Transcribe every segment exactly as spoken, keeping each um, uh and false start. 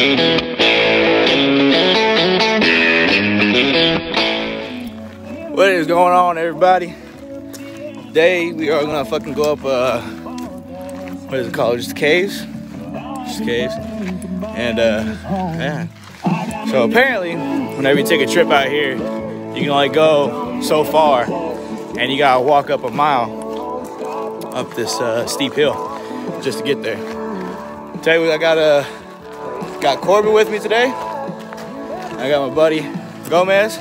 What is going on, everybody? Today we are gonna fucking go up uh what is it called? Just caves? Just caves. And uh yeah. So apparently whenever you take a trip out here, you can only go so far and you gotta walk up a mile up this uh steep hill just to get there. Tell you what, I got uh got Corbin with me today. I got my buddy Gomez.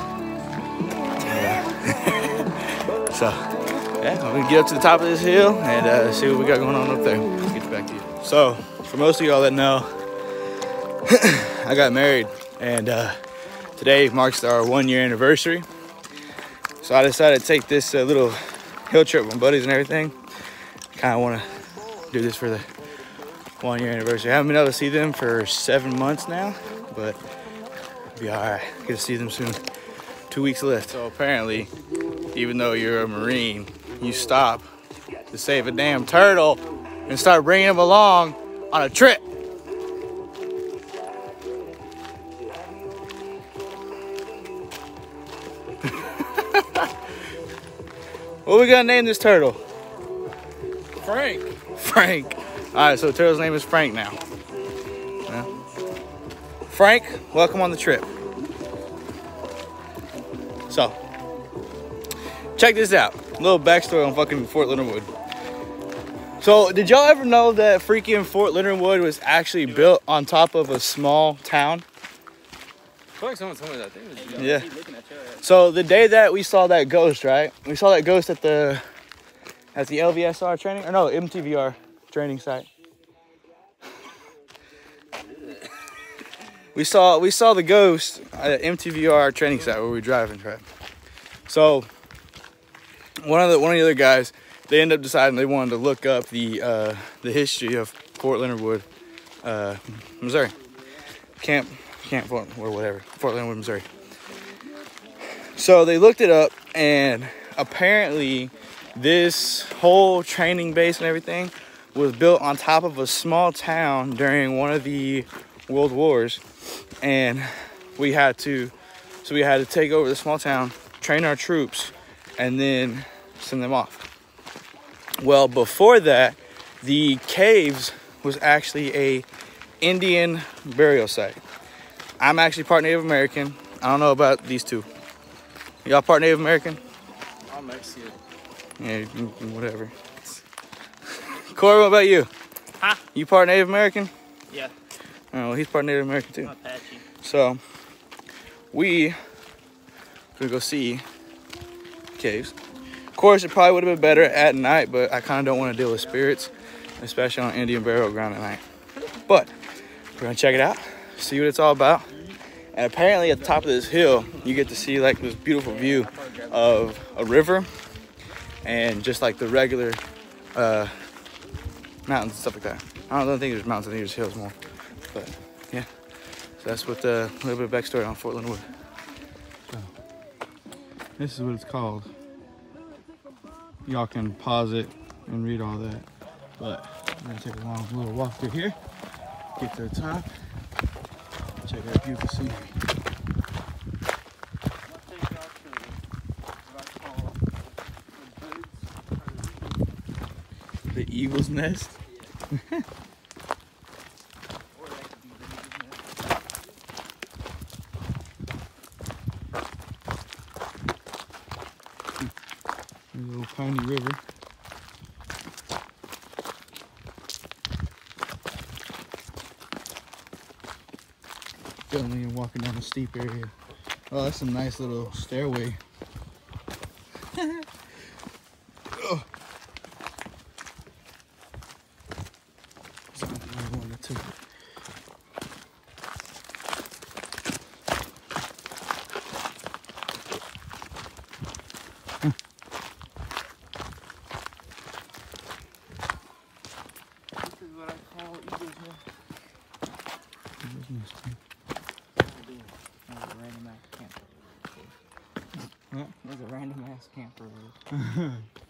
So, yeah, I'm gonna get up to the top of this hill and uh, see what we got going on up there. Let's get back to you. So, for most of y'all that know, I got married, and uh, today marks our one year anniversary. So I decided to take this uh, little hill trip with my buddies and everything. Kind of want to do this for the one year anniversary. I haven't been able to see them for seven months now, but it'll be all right. Get to see them soon. Two weeks left. So apparently, even though you're a Marine, you stop to save a damn turtle and start bringing him along on a trip. What we gonna name this turtle? Frank. Frank. All right, so the turtle's name is Frank now. Yeah. Frank, welcome on the trip. So, check this out. A little backstory on fucking Fort Leonard Wood. So, did y'all ever know that freaking Fort Leonard Wood was actually built on top of a small town? I feel like someone told me that thing. Yeah. So, the day that we saw that ghost, right? We saw that ghost at the at the L V S R training, or no, M T V R training site. We saw we saw the ghost at M T V R training site where we were driving, right? So one of the one of the other guys, they ended up deciding they wanted to look up the uh, the history of Fort Leonard Wood, uh, Missouri, Camp Camp Fort or whatever, Fort Leonard Wood, Missouri. So they looked it up, and apparently this whole training base and everything was built on top of a small town during one of the World Wars. And we had to, so we had to take over the small town, train our troops, and then send them off. Well, before that, the caves was actually a Indian burial site. I'm actually part Native American. I don't know about these two. Y'all part Native American? I'm Mexican. Yeah, whatever. Corey, what about you? Huh? You part Native American? Yeah. Oh, well, he's part Native American too. I'm Apache. So, we gonna go see caves. Of course, it probably would have been better at night, but I kind of don't want to deal with spirits, especially on Indian burial ground at night. But we're gonna check it out, see what it's all about. And apparently, at the top of this hill, you get to see like this beautiful view of a river and just like the regular uh, mountains and stuff like that. I don't, I don't think there's mountains, I think there's hills more. But yeah, so that's what the uh, little bit of backstory on Fort Leonard Wood. So, this is what it's called. Y'all can pause it and read all that. But I'm gonna take a long little walk through here, get to the top, check out beautiful scenery. The eagle's nest. A little piney river. Definitely walking down a steep area. Oh, that's a nice little stairway. Oh. What? There's a random ass camper.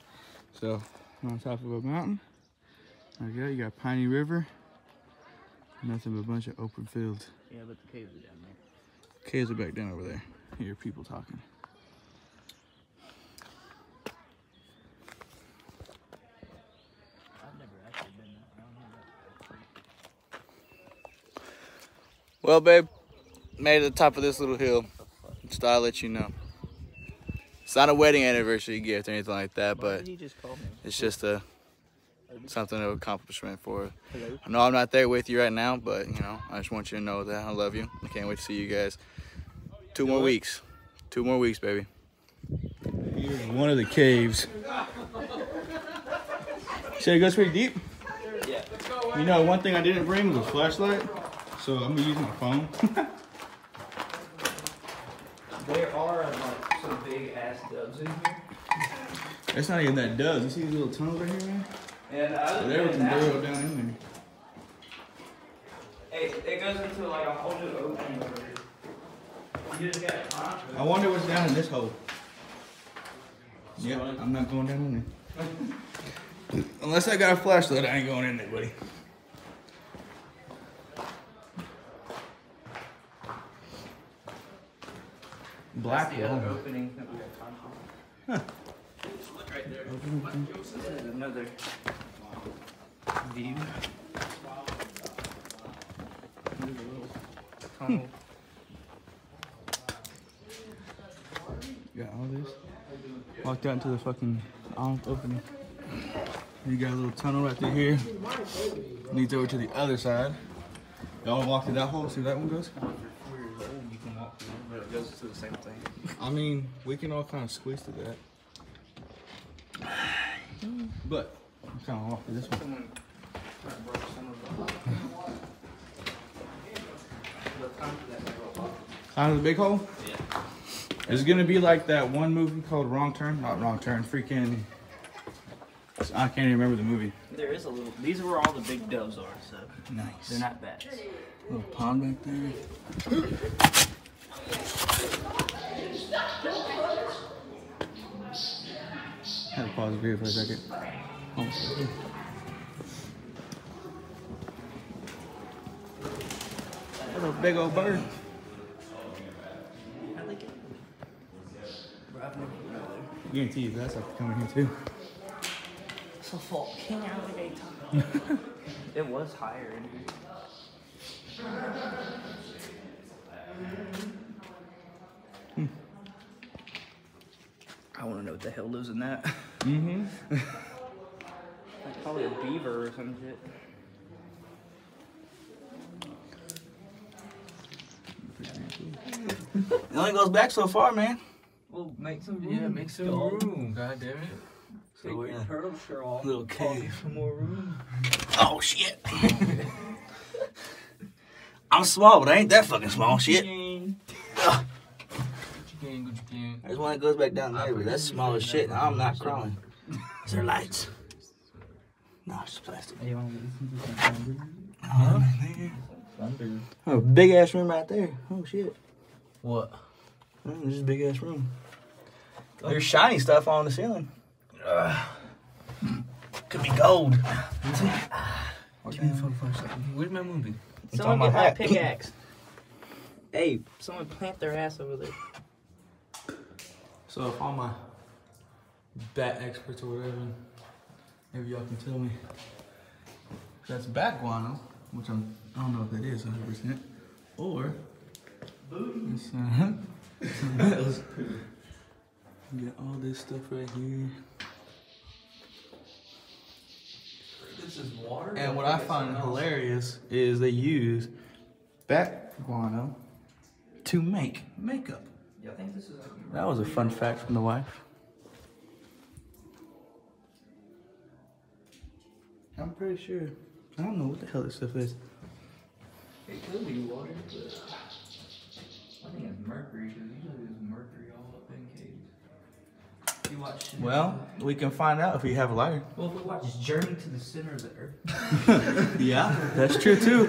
So, on top of a mountain. There you go, you got Piney River. Nothing but a bunch of open fields. Yeah, but the caves are down there. Caves are back down over there. I hear people talking. I've never actually been around here. Well, babe, made it to the top of this little hill. Just thought I'd let you know. It's not a wedding anniversary gift or anything like that, Why but did he just call me? it's just a something of accomplishment for her. Hello? I know I'm not there with you right now, but you know, I just want you to know that I love you. I can't wait to see you guys. Two more weeks. Two more weeks, baby. Here's one of the caves. Say it goes pretty deep? Yeah. You know, one thing I didn't bring was a flashlight, so I'm gonna use my phone. There are like some big ass doves in here. It's not even that does. You see these little tunnels right here, man? And other So everything than that, burrowed down in there. it, it goes into like a whole new opening over here. You just got time. I wonder what's down in this hole. Yeah, I'm not going down in there. Unless I got a flashlight, I ain't going in there, buddy. Black the other hole. opening that we got time for. Huh. Look right there. This is another view. There's a little tunnel. Got all this. Walked out into the fucking um, opening. You got a little tunnel right through here. Leads over to the other side. Y'all wanna walk through that hole, see where that one goes? You can walk through, but it goes to the same thing. I mean, we can all kind of squeeze through that. But, I'm kind of walk through this one. Someone tried to break some of them. What time for that to go off? Kind of the big hole? Yeah. It's gonna be like that one movie called Wrong Turn. Not Wrong Turn, freaking. I can't even remember the movie. There is a little. These are where all the big doves are, so Nice. they're not bats. Little pond back there. Had to pause the video for a second. Oh. What a big old bird. I like it. Bro, I've never been over there. Guarantee you that's like coming here too. It's a volcano alligator. It was higher in here. Hmm. I want to know what the hell lives in that. Mm-hmm. Like probably a beaver or some shit. It only goes back so far, man. Well, make some room. Yeah, make some dog. room. God damn it. Take we're your in a turtle shirt off. little Carve cave. Some more room. Oh shit. I'm small, but I ain't that fucking small. Shit. Gucci gang, Gucci gang. There's one that goes back down there, but that's small as shit. I'm not crawling. Is there lights? No, it's just plastic. Hey, you want to listen to some thunder? Oh, man. Thunder. Oh, big ass room right there. Oh shit. What? Oh, this is a big ass room. There's shiny stuff on the ceiling. Ugh. Could be gold. Where's my movie? It's Someone on get my my hat. pickaxe. Hey, someone plant their ass over there. So if all my bat experts or whatever, maybe y'all can tell me if that's bat guano, which I'm, I don't know if that is one hundred percent, or it's uh, something else. Get all this stuff right here. This is water. And what I find hilarious is they use bat guano to make makeup. Yeah, I think this is like That was a fun fact from the wife. I'm pretty sure. I don't know what the hell this stuff is. It could be water, but I think it's mercury because usually there's mercury all up in caves. You watch. Well, we can find out if we have a lighter. Well, if we watch Journey to the Center of the Earth. Yeah, that's true too.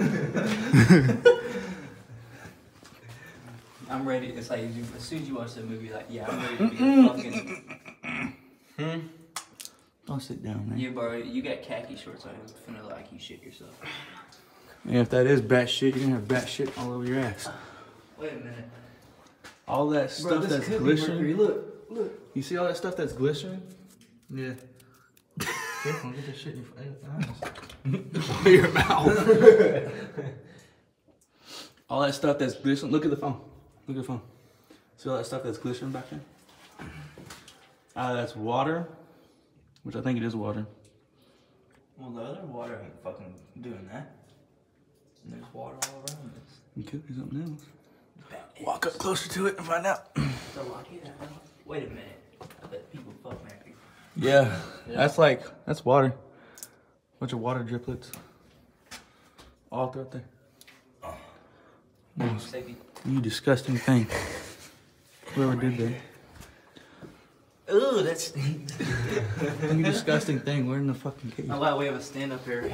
I'm ready. It's like you- as soon as you watch that movie, like, yeah, I'm ready to be a fucking. Hmm. Don't sit down, man. You bro, you got khaki shorts on. It's finna look like you shit yourself. And if that is bat shit, you're gonna have bat shit all over your ass. Wait a minute. All that stuff that's glistening. Look, look. You see all that stuff that's glistening? Yeah. Careful, don't get that shit in your eyes. your mouth. All that stuff that's glistening. Look at the phone. Look at the phone. See all that stuff that's glistening back there? Uh, that's water, which I think it is water. Well, the other water ain't fucking doing that. And there's water all around us. It could be something else. Walk up closer to it and find out. So lucky that. Wait a minute. I bet people fuck Mary. Yeah, yeah, that's like, that's water. Bunch of water driplets. All throughout there. Oh. Oh, you disgusting thing. Whoever did that. Ooh, that stinks. You disgusting thing. We're in the fucking cave. I'm glad we have a stand-up area.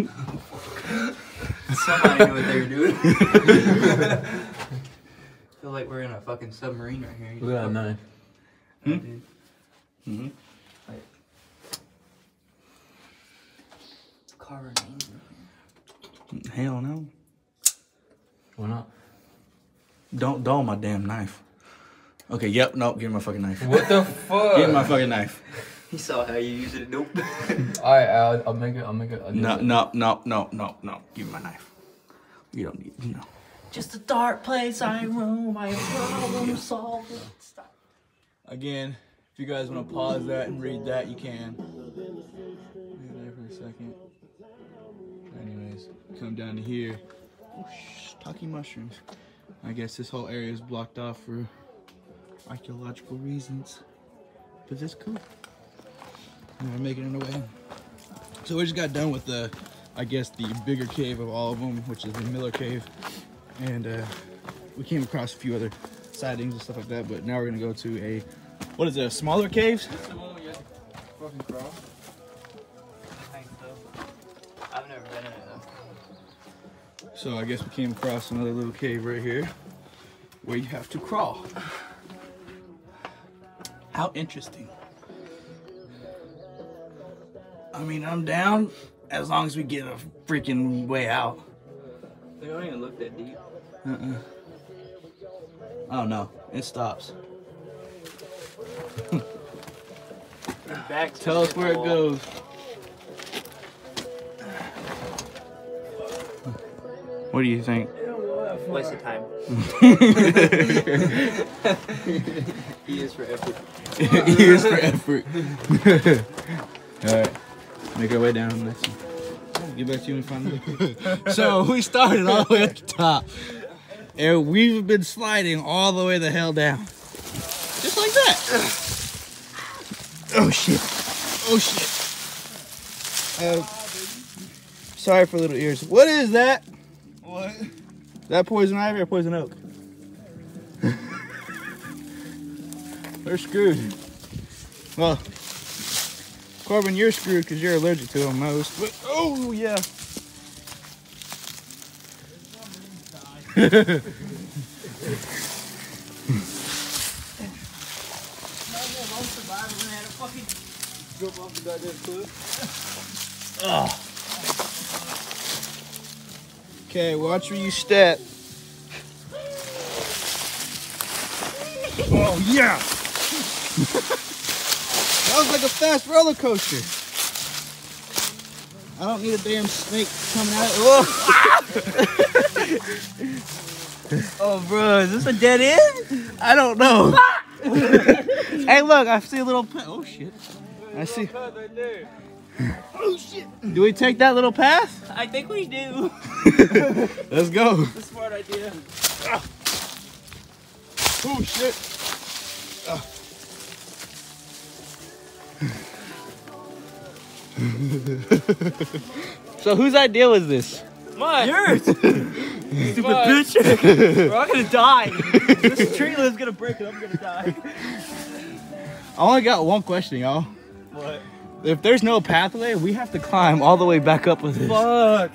Somebody knew what they were doing. I feel like we're in a fucking submarine right here. Look at that knife. Hmm? Dude. Mm-hmm. Like, carve our names in here. Hell no. Why not? Don't dull my damn knife. Okay, yep, nope, give me my fucking knife. What the fuck? Give me my fucking knife. He saw how you use it. Nope. Alright, I'll, I'll make it. I'll make it. I'll No, it. no, no, no, no, no. Give me my knife. You don't need, you know. Just a dark place I roam. I have problem solving. Stop. Again, if you guys want to pause that and read that, you can. Leave there for a second. Anyways, come down to here. Oh, shh, talking mushrooms. I guess this whole area is blocked off for archaeological reasons, but that's cool. And we're making it away. So we just got done with the, I guess, the bigger cave of all of them, which is the Miller Cave, and uh, we came across a few other sightings and stuff like that. But now we're gonna go to a, what is it, a smaller caves? This the one we got fucking crawl? I think so. I've never been in it though. So I guess we came across another little cave right here, where you have to crawl. How interesting. I mean, I'm down as long as we get a freaking way out. They don't even look that deep. Uh-uh. Oh no, it stops. Back to Tell us where it goes. What do you think? Waste of time. E is for effort. E is for effort. Alright. Make our way down. Next one. Get back to you and find it. So we started all the way at the top. And we've been sliding all the way the hell down. Just like that. Oh shit. Oh shit. Uh, sorry for little ears. What is that? What? Is that poison ivy or poison oak? They're screwed. Well, Corbin, you're screwed because you're allergic to them most. But, oh, yeah. Oh. Okay, watch where you step. Oh, yeah. That was like a fast roller coaster. I don't need a damn snake coming out. Oh, oh bro, is this a dead end? I don't know. Hey, look, I see a little. Oh shit! I see. Oh shit! Do we take that little path? I think we do. Let's go. That's a smart idea. Oh shit! Oh. So whose idea was this? Mine. Yours. Stupid bitch. We're all gonna die. This tree is gonna break and I'm gonna die. I only got one question, y'all. What? If there's no pathway, we have to climb all the way back up with this. Fuck.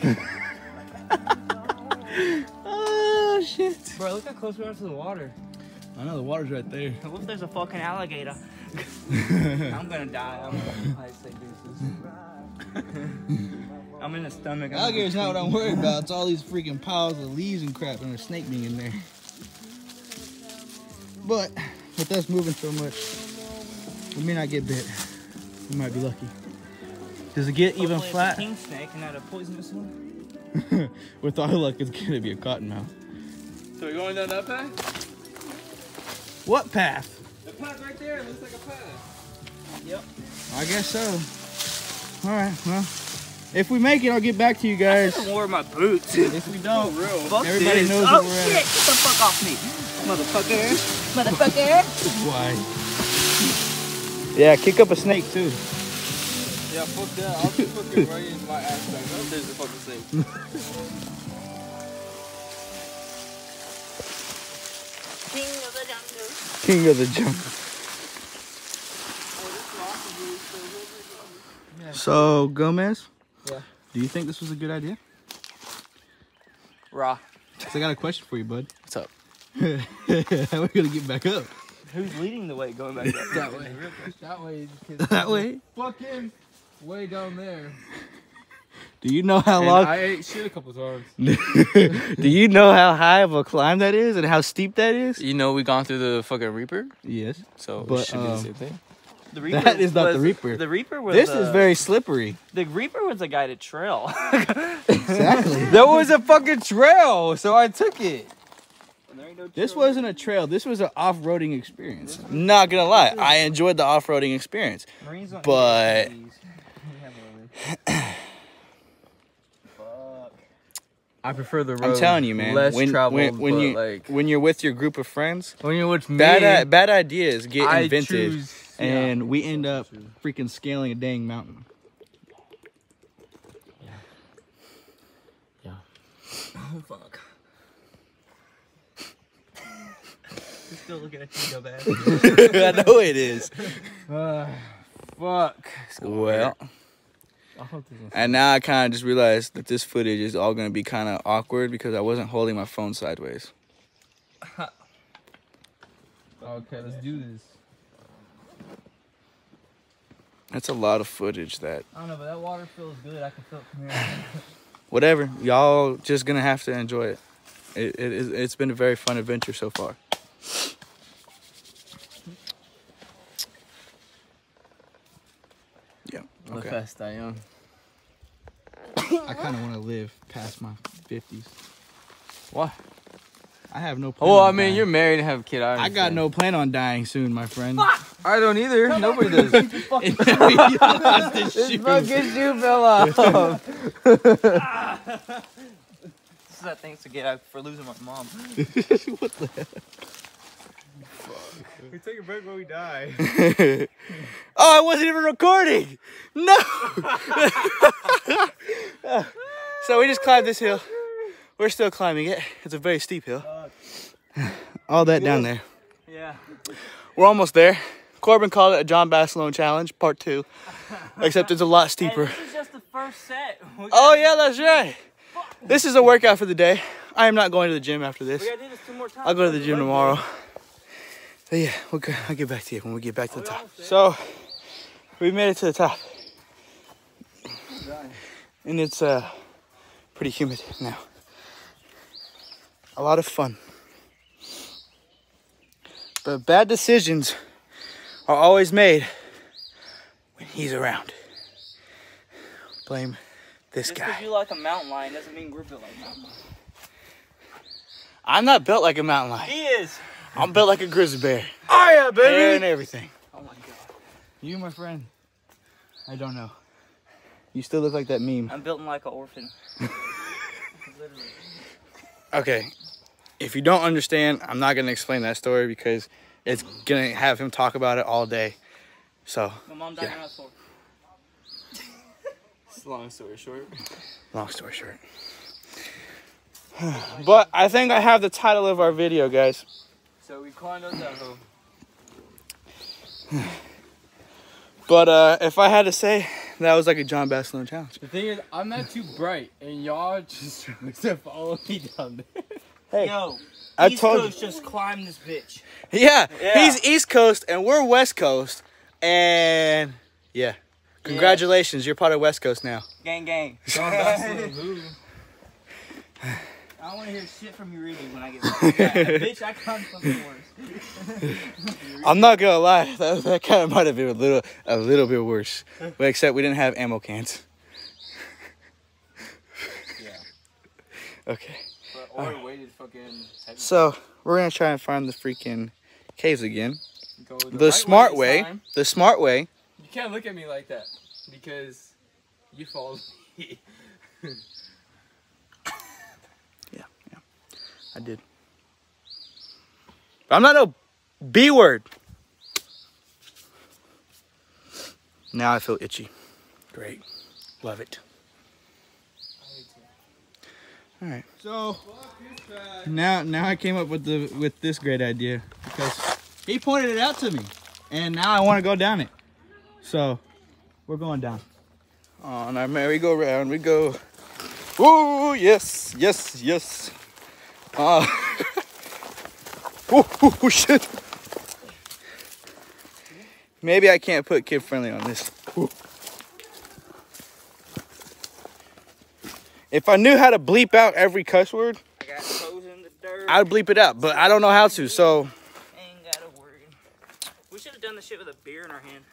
Oh shit. Bro, look how close we are to the water. I know the water's right there. What if there's a fucking alligator? I'm gonna die. I'm gonna I say deuces. I'm in the stomach. Alligator's not what I'm worried about. It's all these freaking piles of leaves and crap and a snake being in there. But with us moving so much, we may not get bit. We might be lucky. Does it get even flat? King snake and not a poisonous one. With our luck, it's gonna be a cottonmouth. So we're going down that path? What path? The path right there. It looks like a path. Yep. I guess so. All right. Well, if we make it, I'll get back to you guys. I wore my boots. If we don't, real. Fuck everybody this. knows Oh where we're shit! at. Get the fuck off me, motherfucker! Motherfucker! Why? Yeah, kick up a snake too. Yeah, fuck that. I'll just fucking right in my ass back. Oh, there's the fucking snake. King of the jungle. King of the jungle. So, Gomez? Yeah. Do you think this was a good idea? Raw. So I got a question for you, bud. What's up? How are we gonna get back up? Who's leading the way going back up? That way. That way. That way? Fucking way down there. Do you know how And long? I ate shit a couple times. Do you know how high of a climb that is and how steep that is? You know we gone through the fucking Reaper, Yes. so But, it should be the um, same thing. The Reaper That is not the was- Reaper. The Reaper was. This uh, is very slippery. The Reaper was a guided trail. Exactly. There was a fucking trail, so I took it. This wasn't a trail. This was an off-roading experience. Not gonna lie, I enjoyed the off-roading experience. Marines don't But- use these. We have Fuck. I prefer the road. I'm telling you, man. Less when, traveled, when, when but you like when you're with your group of friends, when you're with me, bad i- bad ideas get I invented, choose, and we end up freaking scaling a dang mountain. yeah. Fuck. We're still looking at you, so bad. I know it is. Uh, fuck. Well, I hope this one's- and now I kind of just realized that this footage is all gonna be kind of awkward because I wasn't holding my phone sideways. Okay, let's do this. That's a lot of footage. That I don't know, but that water feels good. I can feel it from here. whatever, y'all just gonna have to enjoy it. It, it it's been a very fun adventure so far. Yeah. The Okay. fast I am. I kind of want to live past my fifties. What? I have no plan. Oh, on I mean, dying. you're married and have a kid. I, I got understand. no plan on dying soon, my friend. I don't either. Nobody does. This This fucking shoe fell off. This is that thanks to get out for losing my mom. What the hell? We take a break when we die. Oh, I wasn't even recording. No. So we just climbed this hill. We're still climbing it. It's a very steep hill. All that down there. Yeah. We're almost there. Corbin called it a John Basilone challenge, part two. Except it's a lot steeper. Hey, this is just the first set. We Oh gotta- yeah, that's right. This is a workout for the day. I am not going to the gym after this. We gotta do this two more times. I'll go to the gym tomorrow. But yeah, we'll go, I'll get back to you when we get back to the top. So, we made it to the top. And it's uh, pretty humid now. A lot of fun. But bad decisions are always made when he's around. Blame this Just guy. because you like a mountain lion doesn't mean we're built like a mountain lion. I'm not built like a mountain lion. He is. I'm built like a grizzly bear. Oh yeah, Hair and everything. Oh my god. You, my friend? I don't know. You still look like that meme. I'm built like an orphan. Literally. Okay. If you don't understand, I'm not going to explain that story because it's going to have him talk about it all day. So, My mom died Yeah. when I was four. Long story short. long story short. But I think I have the title of our video, guys. So we climbed up that hill. But uh, if I had to say, that was like a John Basilone challenge. The thing is, I'm not too bright, and y'all just trying to follow me down there. Hey, Yo, I East told Coast just climbed this bitch. yeah, Yeah. he's East Coast and we're West Coast. And yeah, congratulations, you're part of West Coast now. Gang, gang. Going back to the who. I don't want to hear shit from you really when I get back. Yeah, bitch, I can't fucking worse. I'm not gonna lie, that, that kind of might have been a little, a little bit worse. But except we didn't have ammo cans. Yeah. Okay. But, or right. Waited fucking. So we're gonna try and find the freaking caves again. Go The, the right smart way. way. The smart way. You can't look at me like that because you followed me. Yeah, yeah, I did. But I'm not no B word. Now I feel itchy. Great, love it. All right. So now, now I came up with the with this great idea because he pointed it out to me, and now I want to go down it. So we're going down. On our merry-go-round we go. Oh yes, yes, yes. Uh, oh, oh, oh shit. Maybe I can't put kid friendly on this. Ooh. If I knew how to bleep out every cuss word, I got toes in the dirt. I'd bleep it out, but I don't know how to, so. Ain't gotta worry. We should have done the shit with a beer in our hand.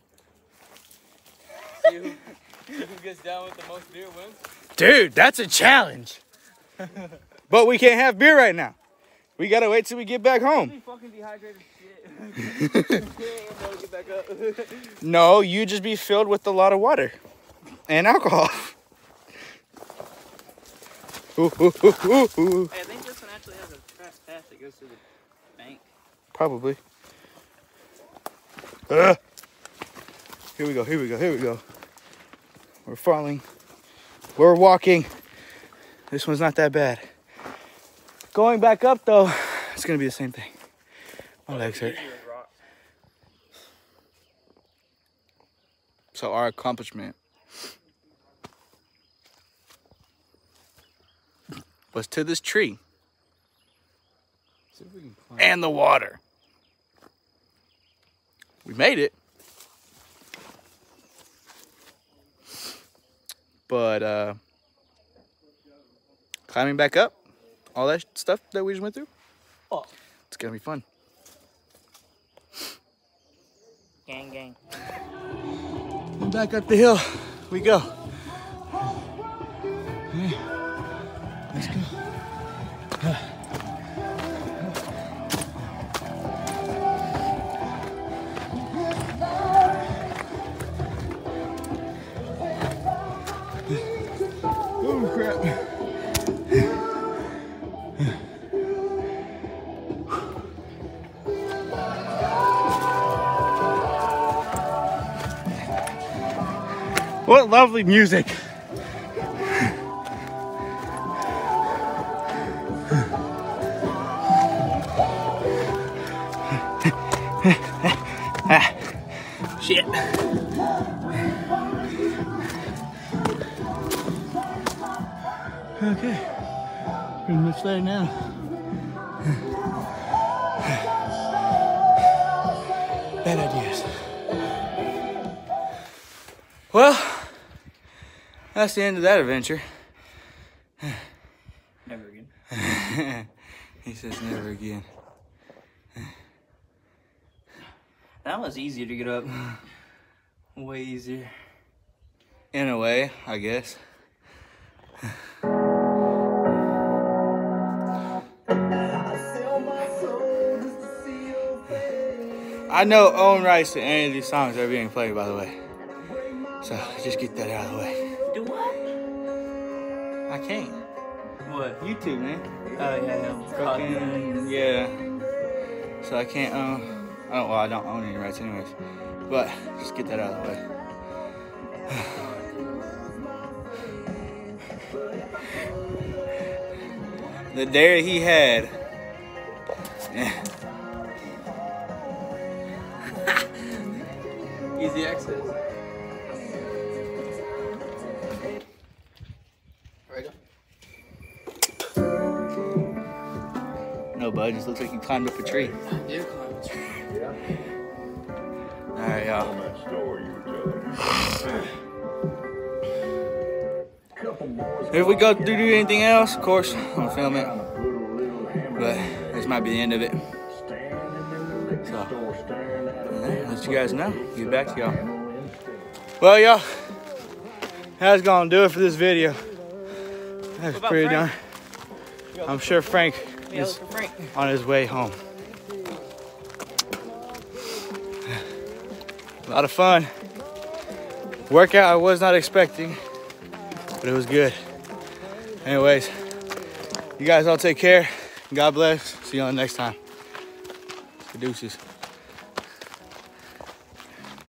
See who, who gets down with the most beer wins? Dude, that's a challenge. But we can't have beer right now. We gotta wait till we get back home. We fucking dehydrated shit. We ain't able to get back up. No, you just be filled with a lot of water and alcohol. Ooh, ooh, ooh, ooh, ooh. Hey, I think this one actually has a trash path that goes through the bank. Probably. Uh, here we go, here we go, here we go. We're falling. We're walking. This one's not that bad. Going back up though, it's gonna be the same thing. My legs hurt. So our accomplishment was to this tree See if we can climb. and the water. We made it. But uh, climbing back up, all that stuff that we just went through, Oh. it's gonna be fun. Gang, gang. And back up the hill we go. Yeah. Let's go. Oh crap. What lovely music. Shit. Okay, pretty much there now. Bad ideas. Well, that's the end of that adventure. Never again. He says never again. That was easier to get up. Way easier. In a way, I guess. I know own rights to any of these songs that are being played, by the way. So just get that out of the way. Do what? I can't. What? YouTube, man. Oh, yeah, yeah. Fucking, yeah. So I can't own. I don't. Well, I don't own any rights, anyways. But just get that out of the way. The dare he had. Easy access. No, bud. Just looks like you climbed up a tree. I did climb a tree. All right, y'all. If we go to do anything else, of course, I'm gonna film it. But this might be the end of it. So, yeah, let you guys know. Get back to y'all. Well, y'all, that's gonna do it for this video. That's pretty done. I'm sure Frank is on his way home. A lot of fun. Workout I was not expecting, but it was good. Anyways, you guys all take care. God bless. See you all next time. Deuces.